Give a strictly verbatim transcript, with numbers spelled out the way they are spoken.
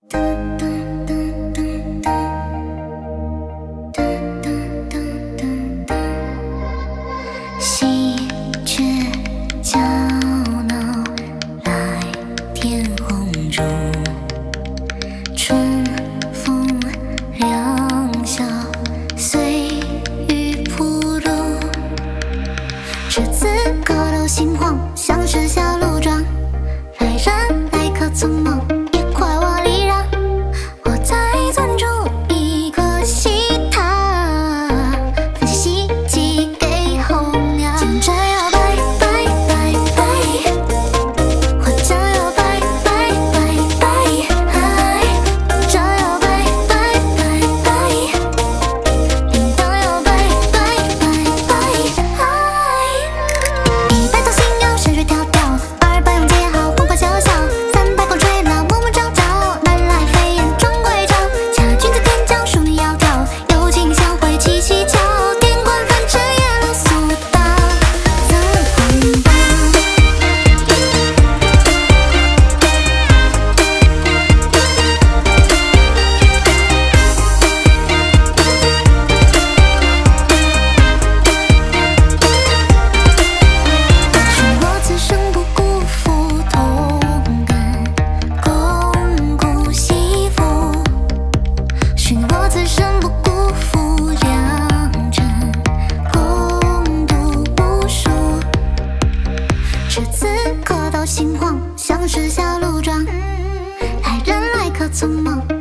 喜鹊叫闹来天红烛，春风凉笑随雨铺路。栀子阁楼心慌，像是小路撞，来人来客匆忙，也快我礼让。我在钻出一个喜塔，分析喜给红娘。见着要拜拜拜拜，或者要拜拜拜拜，这要拜拜拜拜，应当要拜拜拜拜。一百头信仰山水迢迢，二百用结好欢快笑笑，三百口吹闹暮暮朝朝，南来飞燕终归巢。恰君子天降淑女窈窕，有情相会七夕桥，天官繁殖夜露宿到怎红到。许我此生不辜负同甘，共顾惜福。许我此生不辜负良辰，共度无数。栀子阁楼心慌，像是小路撞，来人来客匆忙。